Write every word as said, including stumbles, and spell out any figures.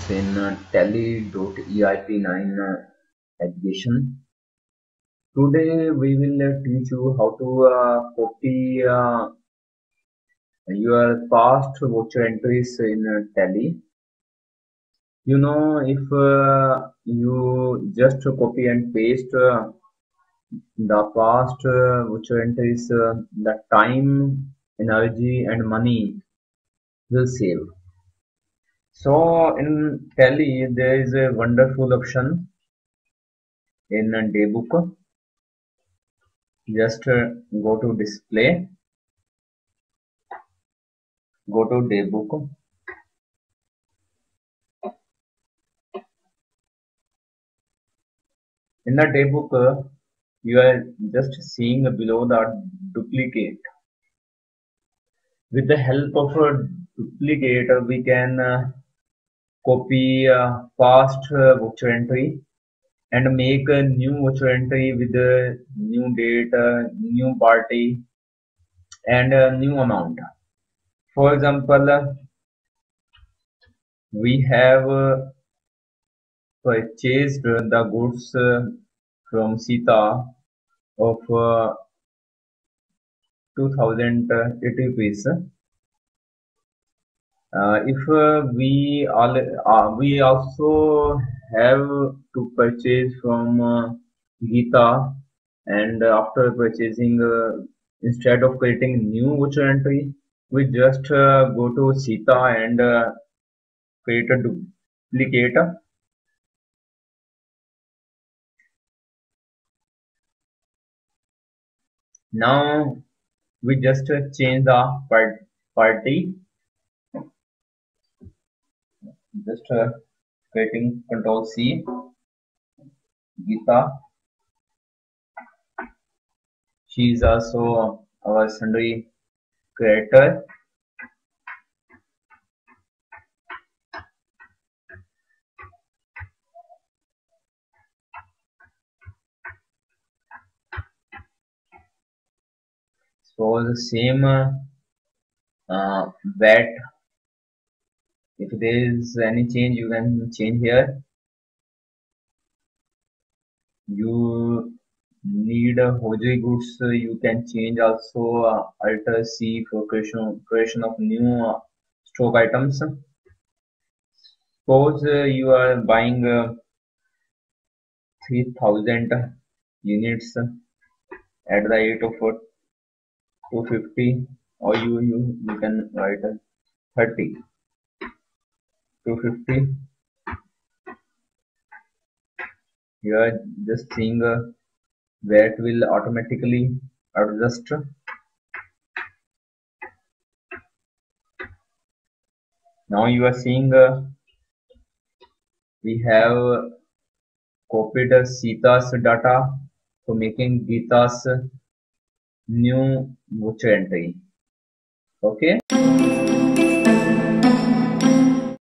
in uh, tally dot E I P nine uh, education. Today we will uh, teach you how to uh, copy uh, your past voucher entries in uh, tally. You know, if uh, you just copy and paste uh, the past uh, voucher entries, uh, the time, energy, and money will save. So in tally, there is a wonderful option in a daybook. Just uh, go to display, go to daybook. In the daybook, uh, you are just seeing below the duplicate. With the help of a duplicate, uh, we can uh, copy uh, past uh, voucher entry and make a new voucher entry with a new date, uh, new party, and a new amount. For example, uh, we have uh, purchased the goods uh, from Sita of uh, two thousand eighty rupees. Uh, if uh, we all uh, we also have to purchase from uh, Geeta, and after purchasing, uh, instead of creating new voucher entry, we just uh, go to Sita and uh, create a duplicate. Now we just uh, change the part party, just uh, creating Control C, Geeta. She is also our sundry creator. So the same uh, uh, that if there is any change, you can change here. You need a hosiery goods, uh, you can change also uh, alter C for creation, creation of new uh, stock items. Suppose uh, you are buying uh, three thousand units at the rate of uh, two hundred fifty, or you, you, you can write uh, thirty, two hundred fifty. You are just seeing uh, where it will automatically adjust. Now you are seeing uh, we have copied Sita's data for making Geeta's new voucher entry. Okay.